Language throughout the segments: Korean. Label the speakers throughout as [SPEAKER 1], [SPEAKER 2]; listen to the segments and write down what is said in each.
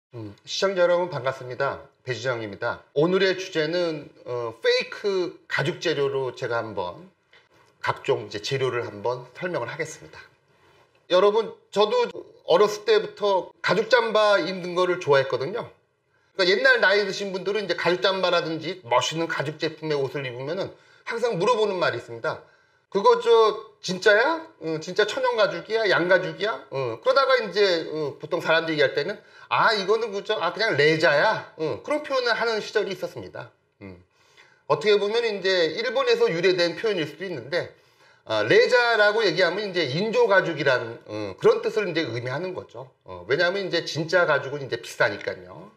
[SPEAKER 1] 시청자 여러분 반갑습니다. 배지정입니다. 오늘의 주제는 페이크 가죽 재료로 제가 한번 각종 재료를 한번 설명을 하겠습니다. 여러분, 저도 어렸을 때부터 가죽 잠바 입는 거를 좋아했거든요. 그러니까 옛날 나이 드신 분들은 이제 가죽 잠바라든지 멋있는 가죽 제품의 옷을 입으면은 항상 물어보는 말이 있습니다. 그거 진짜야? 진짜 천연 가죽이야? 양 가죽이야? 그러다가 이제 보통 사람들이 얘기할 때는 이거는 그냥 레자야. 그런 표현을 하는 시절이 있었습니다. 어떻게 보면 이제 일본에서 유래된 표현일 수도 있는데 레자라고 얘기하면 이제 인조 가죽이란 그런 뜻을 이제 의미하는 거죠. 왜냐하면 이제 진짜 가죽은 이제 비싸니까요.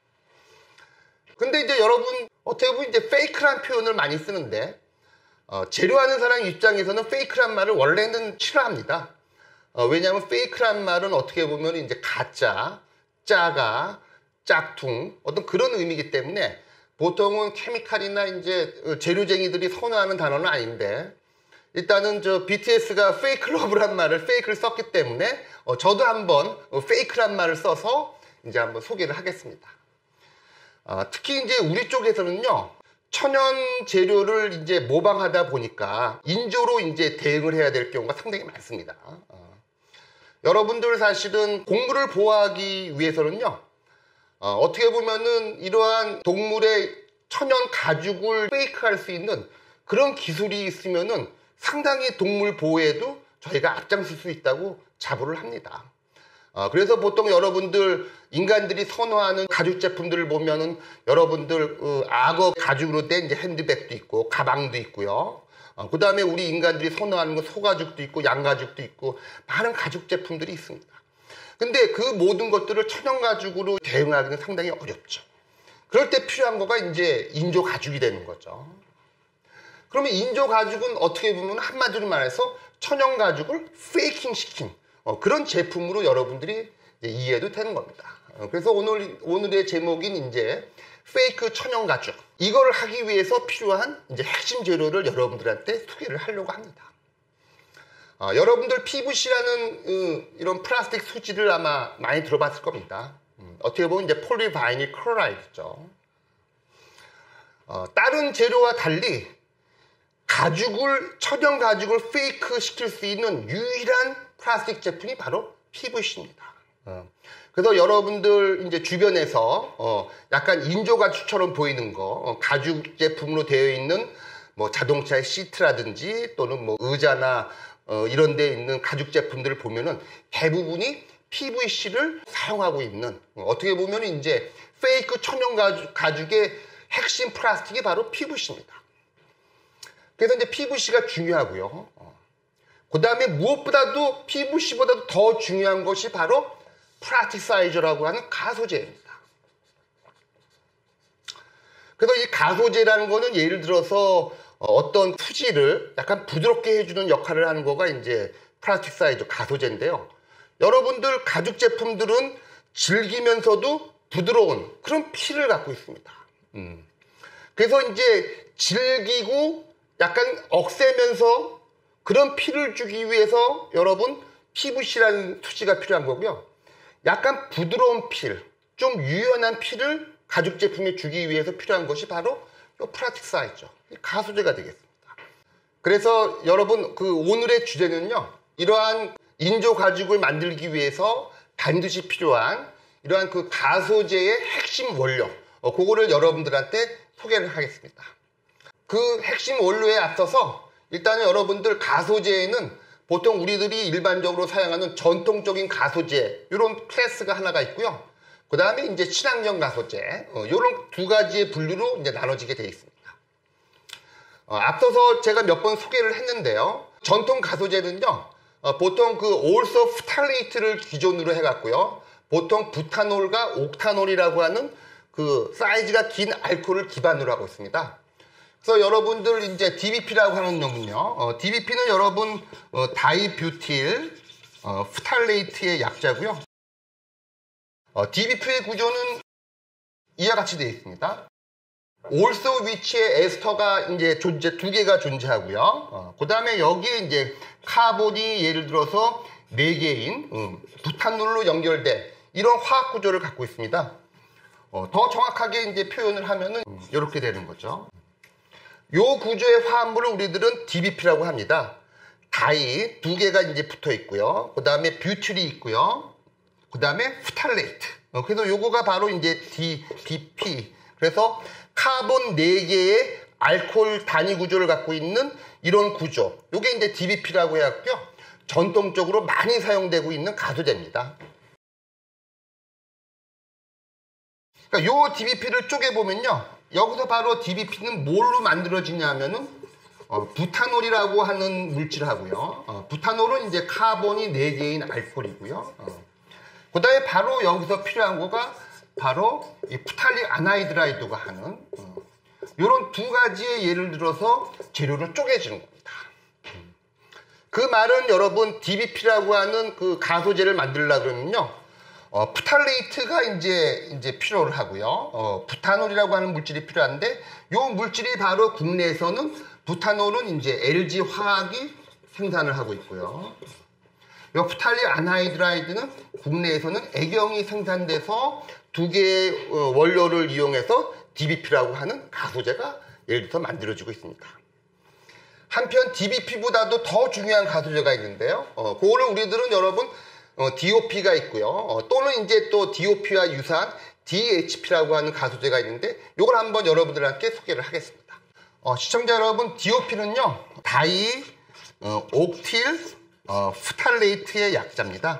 [SPEAKER 1] 근데 이제 여러분 어떻게 보면 이제 페이크란 표현을 많이 쓰는데 재료하는 사람 입장에서는 페이크란 말을 원래는 싫어합니다. 왜냐하면 페이크란 말은 어떻게 보면 이제 가짜, 짜가, 짝퉁 어떤 그런 의미이기 때문에 보통은 케미칼이나 이제 재료쟁이들이 선호하는 단어는 아닌데 일단은 BTS가 페이크 러브란 말을 페이크를 썼기 때문에 저도 한번 페이크란 말을 써서 이제 한번 소개를 하겠습니다. 특히 이제 우리 쪽에서는요. 천연 재료를 이제 모방하다 보니까 인조로 이제 대응을 해야 될 경우가 상당히 많습니다. 여러분들 사실은 동물을 보호하기 위해서는요, 어떻게 보면은 이러한 동물의 천연 가죽을 페이크할 수 있는 그런 기술이 있으면은 상당히 동물 보호에도 저희가 앞장설 수 있다고 자부를 합니다. 그래서 보통 여러분들 인간들이 선호하는 가죽 제품들을 보면은 여러분들 악어 가죽으로 된 이제 핸드백도 있고 가방도 있고요. 그 다음에 우리 인간들이 선호하는 건 소가죽도 있고 양가죽도 있고 많은 가죽 제품들이 있습니다. 근데 그 모든 것들을 천연 가죽으로 대응하기는 상당히 어렵죠. 그럴 때 필요한 거가 이제 인조 가죽이 되는 거죠. 그러면 인조 가죽은 어떻게 보면 한마디로 말해서 천연 가죽을 페이킹 시킨 그런 제품으로 여러분들이 이해해도 되는 겁니다. 그래서 오늘의 제목인 이제 페이크 천연 가죽. 이걸 하기 위해서 필요한 이제 핵심 재료를 여러분들한테 소개를 하려고 합니다. 여러분들 PVC라는 이런 플라스틱 수지를 아마 많이 들어봤을 겁니다. 어떻게 보면 이제 폴리바이닐 클로라이드죠. 다른 재료와 달리 천연 가죽을 페이크 시킬 수 있는 유일한 플라스틱 제품이 바로 PVC입니다. 그래서 여러분들 이제 주변에서 약간 인조 가죽처럼 보이는 거, 가죽 제품으로 되어 있는 뭐 자동차의 시트라든지 또는 뭐 의자나 이런 데 있는 가죽 제품들을 보면은 대부분이 PVC를 사용하고 있는 어떻게 보면 이제 페이크 천연 가죽의 핵심 플라스틱이 바로 PVC입니다. 그래서 이제 PVC가 중요하고요. 그 다음에 무엇보다도 PVC보다도 더 중요한 것이 바로 플라스틱사이저라고 하는 가소제입니다. 그래서 이 가소제라는 거는 예를 들어서 어떤 수지를 약간 부드럽게 해주는 역할을 하는 거가 이제 플라스틱사이저 가소제인데요. 여러분들 가죽 제품들은 질기면서도 부드러운 그런 필을 갖고 있습니다. 그래서 이제 질기고 약간 억세면서 그런 필을 주기 위해서 여러분 PVC라는 수지가 필요한 거고요. 약간 부드러운 필, 좀 유연한 필을 가죽 제품에 주기 위해서 필요한 것이 바로 이 플라스틱 사이저, 가소제가 되겠습니다. 그래서 여러분 오늘의 주제는요. 이러한 인조 가죽을 만들기 위해서 반드시 필요한 이러한 가소제의 핵심 원료, 그거를 여러분들한테 소개를 하겠습니다. 그 핵심 원료에 앞서서 일단은 여러분들 가소제에는 보통 우리들이 일반적으로 사용하는 전통적인 가소제 이런 클래스가 하나가 있고요. 그 다음에 이제 친환경 가소제 이런 두 가지의 분류로 이제 나눠지게 되어 있습니다. 앞서서 제가 몇 번 소개를 했는데요. 전통 가소제는요. 보통 올소 프탈레이트를 기존으로 해갖고요. 보통 부타놀과 옥타놀이라고 하는 사이즈가 긴 알코올을 기반으로 하고 있습니다. 그래서 여러분들 이제 DBP라고 하는 놈은요. DBP는 여러분 다이뷰틸 프탈레이트의 약자고요. DBP의 구조는 이와 같이 되어 있습니다. 올소 위치에 에스터가 이제 두 개가 존재하고요. 그 다음에 여기에 이제 카본이 예를 들어서 4개인 부탄놀로 연결된 이런 화학 구조를 갖고 있습니다. 더 정확하게 이제 표현을 하면은 이렇게 되는 거죠. 요 구조의 화합물을 우리들은 DBP라고 합니다. 다이 두 개가 이제 붙어 있고요. 그 다음에 뷰틸이 있고요. 그 다음에 프탈레이트. 그래서 요거가 바로 이제 DBP. 그래서 카본 4개의 알코올 단위 구조를 갖고 있는 이런 구조. 요게 이제 DBP라고 해갖고요. 전통적으로 많이 사용되고 있는 가소제입니다. 그러니까 요 DBP를 쪼개보면요. 여기서 바로 DBP는 뭘로 만들어지냐면은 부타놀이라고 하는 물질하고요. 부타놀은 이제 카본이 4개인 알코올이고요. 그 다음에 바로 여기서 필요한 거가 바로 이 프탈릭 아나이드라이드가 하는 이런 두 가지의 예를 들어서 재료를 쪼개주는 겁니다. 그 말은 여러분 DBP라고 하는 그 가소제를 만들려고 그러면요. 프탈레이트가 이제 필요를 하고요. 부타놀이라고 하는 물질이 필요한데 이 물질이 바로 국내에서는 부타놀은 이제 LG 화학이 생산을 하고 있고요. 이 프탈릭 아나이드라이드는 국내에서는 애경이 생산돼서 두 개의 원료를 이용해서 DBP라고 하는 가소제가 예를 들어서 만들어지고 있습니다. 한편 DBP보다도 더 중요한 가소제가 있는데요. 그거를 우리들은 여러분 DOP가 있고요. 또는 이제 또 DOP와 유사한 DHP라고 하는 가소제가 있는데 이걸 한번 여러분들한테 소개를 하겠습니다. 시청자 여러분, DOP는요 다이 옥틸 프탈레이트의 약자입니다.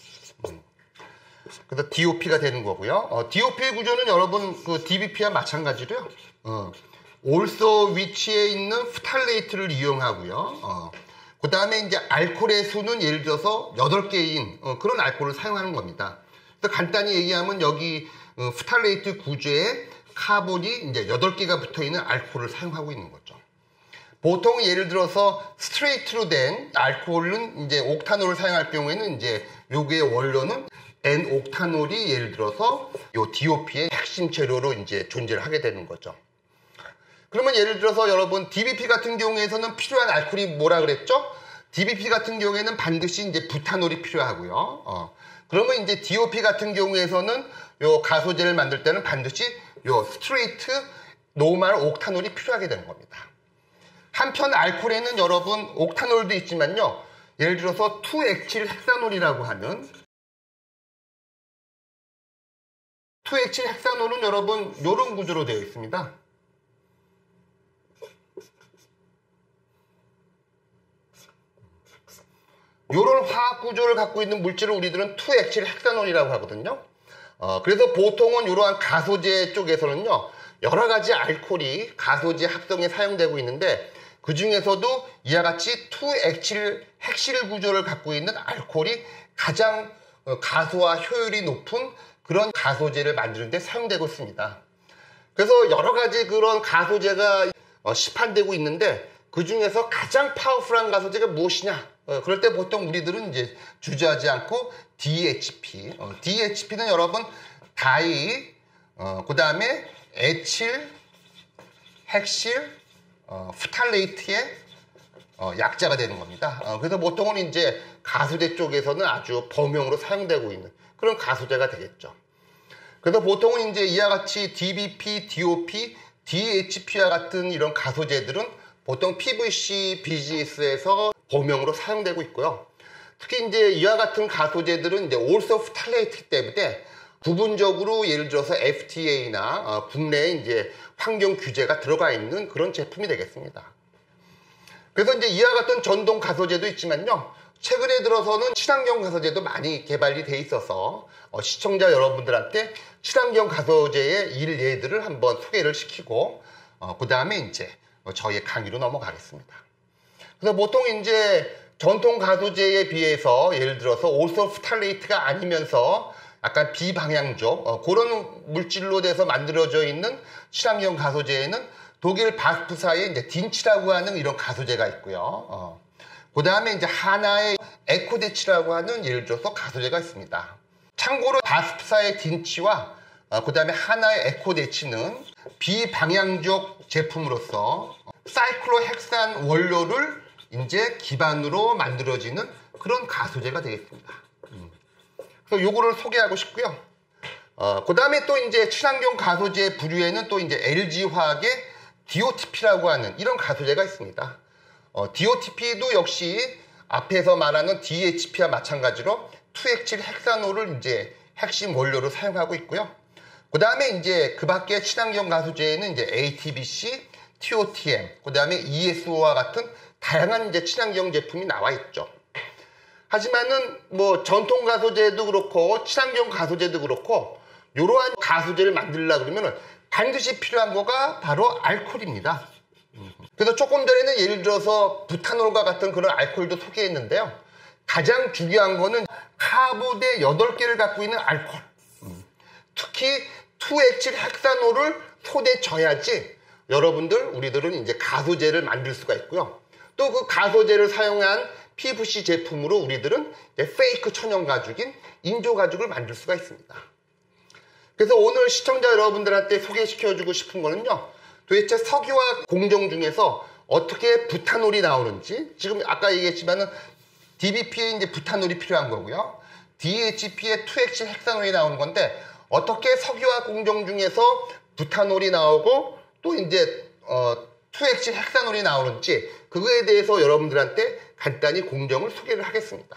[SPEAKER 1] 그래서 DOP가 되는 거고요. DOP의 구조는 여러분 그 DBP와 마찬가지로요. 올소 위치에 있는 프탈레이트를 이용하고요. 그 다음에 이제 알코올의 수는 예를 들어서 8개인 그런 알코올을 사용하는 겁니다. 그래서 간단히 얘기하면 여기 프탈레이트 구조에 카본이 이제 8개가 붙어 있는 알코올을 사용하고 있는 거죠. 보통 예를 들어서 스트레이트로 된 알코올은 이제 옥타놀을 사용할 경우에는 이제 요게 원료는 N옥타놀이 예를 들어서 요 DOP의 핵심 재료로 이제 존재를 하게 되는 거죠. 그러면 예를 들어서 여러분 DBP 같은 경우에서는 필요한 알코올이 뭐라 그랬죠? DBP 같은 경우에는 반드시 이제 부타놀이 필요하고요. 그러면 이제 DOP 같은 경우에서는 요 가소제를 만들 때는 반드시 요 스트레이트 노멀 옥타놀이 필요하게 되는 겁니다. 한편 알코올에는 여러분 옥타놀도 있지만요. 예를 들어서 2액칠 헥사놀이라고 하는 2액칠 헥사놀은 여러분 요런 구조로 되어 있습니다. 이런 화학 구조를 갖고 있는 물질을 우리들은 2액칠 헥사놀이라고 하거든요. 그래서 보통은 이러한 가소제 쪽에서는요, 여러 가지 알코올이 가소제 합성에 사용되고 있는데 그 중에서도 이와 같이 2액칠 핵실 구조를 갖고 있는 알코올이 가장 가소화 효율이 높은 그런 가소제를 만드는 데 사용되고 있습니다. 그래서 여러 가지 그런 가소제가 시판되고 있는데 그 중에서 가장 파워풀한 가소제가 무엇이냐? 그럴 때 보통 우리들은 이제 주저하지 않고 DHP. DHP는 여러분 다이, 그 다음에 에칠, 핵실, 프탈레이트의 약자가 되는 겁니다. 그래서 보통은 이제 가소제 쪽에서는 아주 범용으로 사용되고 있는 그런 가소제가 되겠죠. 그래서 보통은 이제 이와 같이 DBP, DOP, DHP와 같은 이런 가소제들은 보통 PVC 비즈니스에서 범용으로 사용되고 있고요. 특히 이제 이와 같은 가소제들은 이제 올소 프탈레이트 때문에 부분적으로 예를 들어서 FTA나 국내에 이제 환경 규제가 들어가 있는 그런 제품이 되겠습니다. 그래서 이제 이와 같은 전동 가소제도 있지만요. 최근에 들어서는 친환경 가소제도 많이 개발이 돼 있어서 시청자 여러분들한테 친환경 가소제의 일예들을 한번 소개를 시키고 그 다음에 이제 저희의 강의로 넘어가겠습니다. 그래서 보통 이제 전통 가소제에 비해서 예를 들어서 올소 프탈레이트가 아니면서 약간 비방향적 그런 물질로 돼서 만들어져 있는 친환경 가소제에는 독일 바스프사의 이제 딘치라고 하는 이런 가소제가 있고요. 그 다음에 이제 하나의 에코데치라고 하는 예를 들어서 가소제가 있습니다. 참고로 바스프사의 딘치와 그 다음에 하나의 에코데치는 비방향적 제품으로서 사이클로헥산 원료를 이제 기반으로 만들어지는 그런 가소제가 되겠습니다. 그래서 요거를 소개하고 싶고요. 그 다음에 또 이제 친환경 가소제 부류에는 또 이제 LG화학의 DOTP라고 하는 이런 가소제가 있습니다. DOTP도 역시 앞에서 말하는 DHP와 마찬가지로 투액질 헥사놀을 이제 핵심 원료로 사용하고 있고요. 그 다음에 이제 그 밖에 친환경 가소제에는 이제 ATBC, TOTM, 그 다음에 ESO와 같은 다양한 이제 친환경 제품이 나와 있죠. 하지만은 뭐 전통 가소제도 그렇고 친환경 가소제도 그렇고 이러한 가소제를 만들려고 그러면 반드시 필요한 거가 바로 알코올입니다. 그래서 조금 전에는 예를 들어서 부타놀과 같은 그런 알코올도 소개했는데요. 가장 중요한 거는 카보대 8개를 갖고 있는 알코올. 특히 투액질 헥사놀을 손에 져야지 여러분들 우리들은 이제 가소제를 만들 수가 있고요. 또 그 가소제를 사용한 PVC 제품으로 우리들은 이제 페이크 천연 가죽인 인조 가죽을 만들 수가 있습니다. 그래서 오늘 시청자 여러분들한테 소개시켜주고 싶은 거는요. 도대체 석유화 공정 중에서 어떻게 부타놀이 나오는지, 지금 아까 얘기했지만은 DBP에 이제 부타놀이 필요한 거고요. DHP에 투액질 헥사놀이 나오는 건데 어떻게 석유화 공정 중에서 부타놀이 나오고 또 이제 투액질 헥사놀이 나오는지 그거에 대해서 여러분들한테 간단히 공정을 소개를 하겠습니다.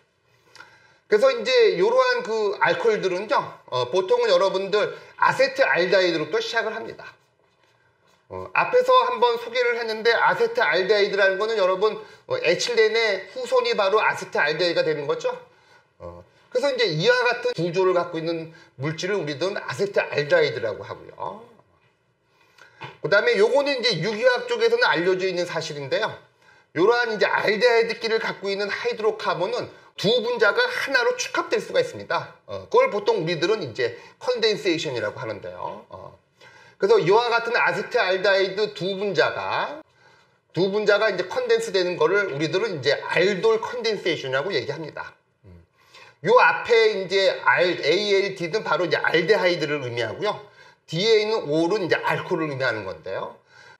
[SPEAKER 1] 그래서 이제 이러한 그 알코올들은요, 보통은 여러분들 아세트알데히드로부터 시작을 합니다. 앞에서 한번 소개를 했는데 아세트알데히드라는 거는 여러분 에틸렌의 후손이 바로 아세트알데히드가 되는 거죠. 그래서 이제 이와 같은 구조를 갖고 있는 물질을 우리들은 아세트알데히드라고 하고요. 그 다음에 요거는 이제 유기화학 쪽에서는 알려져 있는 사실인데요. 이러한 이제 알데히드끼를 갖고 있는 하이드로카본은 두 분자가 하나로 축합될 수가 있습니다. 그걸 보통 우리들은 이제 컨덴세이션이라고 하는데요. 그래서 이와 같은 아세트알데히드 두 분자가 이제 컨덴스 되는 거를 우리들은 이제 알돌 컨덴세이션이라고 얘기합니다. 요 앞에 이제 ALD는 바로 이제 알데하이드를 의미하고요. 뒤에 있는 Ol은 이제 알코올을 의미하는 건데요.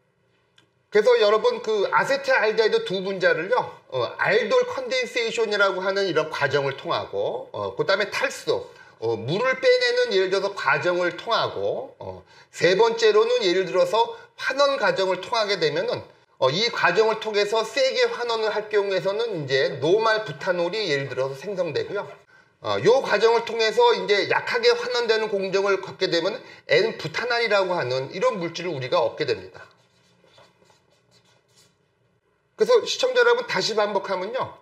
[SPEAKER 1] 그래서 여러분 그 아세트알데히드 두 분자를요, 알돌 컨덴세이션이라고 하는 이런 과정을 통하고, 그 다음에 탈수, 물을 빼내는 예를 들어서 과정을 통하고, 세 번째로는 예를 들어서 환원 과정을 통하게 되면은, 이 과정을 통해서 세게 환원을 할 경우에서는 이제 노말 부타놀이 예를 들어서 생성되고요. 요 과정을 통해서 이제 약하게 환원되는 공정을 겪게 되면 N-부타날이라고 하는 이런 물질을 우리가 얻게 됩니다. 그래서 시청자 여러분 다시 반복하면요.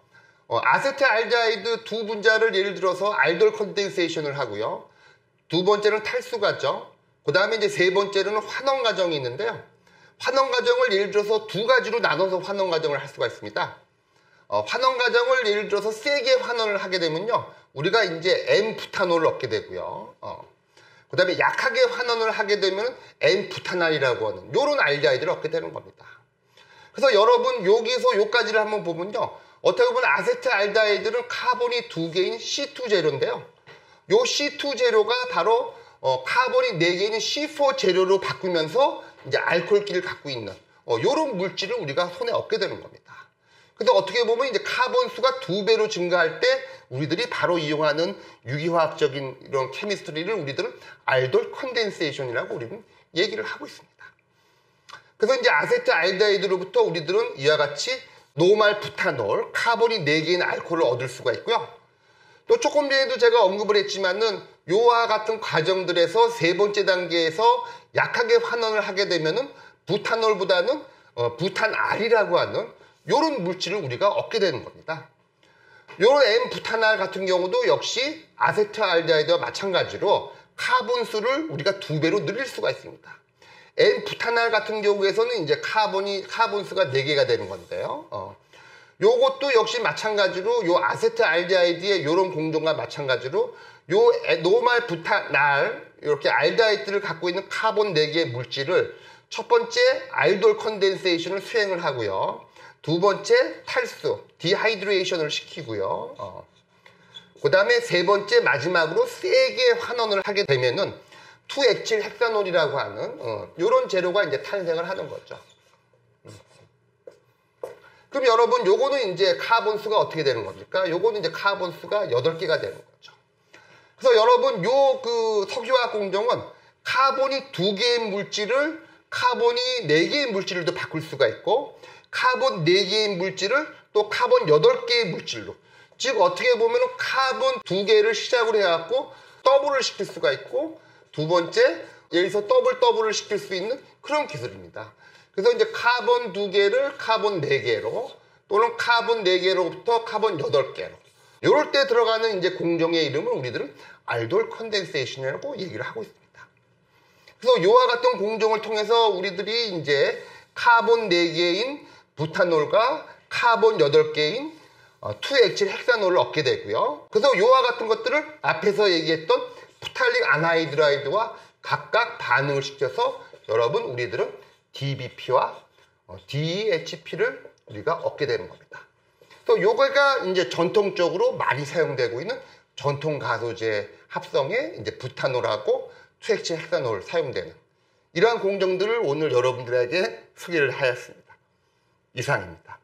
[SPEAKER 1] 아세트알데히드 두 분자를 예를 들어서 알돌 컨덴세이션을 하고요. 두 번째는 탈수 과정, 그 다음에 이제 세 번째로는 환원 과정이 있는데요. 환원 과정을 예를 들어서 두 가지로 나눠서 환원 과정을 할 수가 있습니다. 환원 과정을 예를 들어서 세게 환원을 하게 되면요. 우리가 이제 N-부타놀을 얻게 되고요. 그 다음에 약하게 환원을 하게 되면 N-부타날이라고 하는 이런 알데하이드를 얻게 되는 겁니다. 그래서 여러분 여기서 요까지를 한번 보면요. 어떻게 보면 아세트알데히드는 카본이 두 개인 C2 재료인데요. 요 C2 재료가 바로 카본이 4개인 C4 재료로 바꾸면서 이제 알코올기를 갖고 있는 요런 물질을 우리가 손에 얻게 되는 겁니다. 그래서 어떻게 보면 이제 카본 수가 2배로 증가할 때 우리들이 바로 이용하는 유기화학적인 이런 케미스트리를 우리들은 알돌 컨덴세이션이라고 우리는 얘기를 하고 있습니다. 그래서 이제 아세트알데히드로부터 우리들은 이와 같이 노말 부타놀, 카본이 4개인 알코올을 얻을 수가 있고요. 또 조금 전에도 제가 언급을 했지만은 요와 같은 과정들에서 세 번째 단계에서 약하게 환원을 하게 되면은 부타놀보다는 부탄알이라고 하는 요런 물질을 우리가 얻게 되는 겁니다. 요런 N-부타날 같은 경우도 역시 아세트알데히드와 마찬가지로 카본 수를 우리가 2배로 늘릴 수가 있습니다. N-부타날 같은 경우에서는 이제 카본 수가 4개가 되는 건데요. 요것도 역시 마찬가지로 요 아세트알데히드의 요런 공정과 마찬가지로 요 노말 부타날 이렇게 알데하이드를 갖고 있는 카본 4개의 물질을 첫 번째 알돌 컨덴세이션을 수행을 하고요. 두 번째 탈수, 디하이드레이션을 시키고요. 그 다음에 세 번째 마지막으로 세게 환원을 하게 되면은 투액질 헥사놀이라고 하는 이런 재료가 이제 탄생을 하는 거죠. 그럼 여러분 요거는 이제 카본 수가 어떻게 되는 겁니까? 요거는 이제 카본 수가 8개가 되는 거죠. 그래서 여러분 요 그 석유화학 공정은 카본이 2개의 물질을 카본이 4개의 물질로 바꿀 수가 있고 카본 4개의 물질을 또 카본 8개의 물질로, 즉 어떻게 보면 카본 2개를 시작으로 해갖고 더블을 시킬 수가 있고 두 번째 여기서 더블을 시킬 수 있는 그런 기술입니다. 그래서 이제 카본 2개를 카본 4개로 또는 카본 4개로부터 카본 8개로 이럴 때 들어가는 이제 공정의 이름을 우리들은 알돌 컨덴세이션이라고 얘기를 하고 있습니다. 그래서 이와 같은 공정을 통해서 우리들이 이제 카본 4개인 부타놀과 카본 8개인 2액질 헥사놀을 얻게 되고요. 그래서 이와 같은 것들을 앞에서 얘기했던 프탈릭 안하이드라이드와 각각 반응을 시켜서 여러분 우리들은 DBP와 DEHP를 우리가 얻게 되는 겁니다. 또 요거가 이제 전통적으로 많이 사용되고 있는 전통 가소제 합성에 이제 부타놀하고 2액질 헥사놀 사용되는 이러한 공정들을 오늘 여러분들에게 소개를 하였습니다. 이상입니다.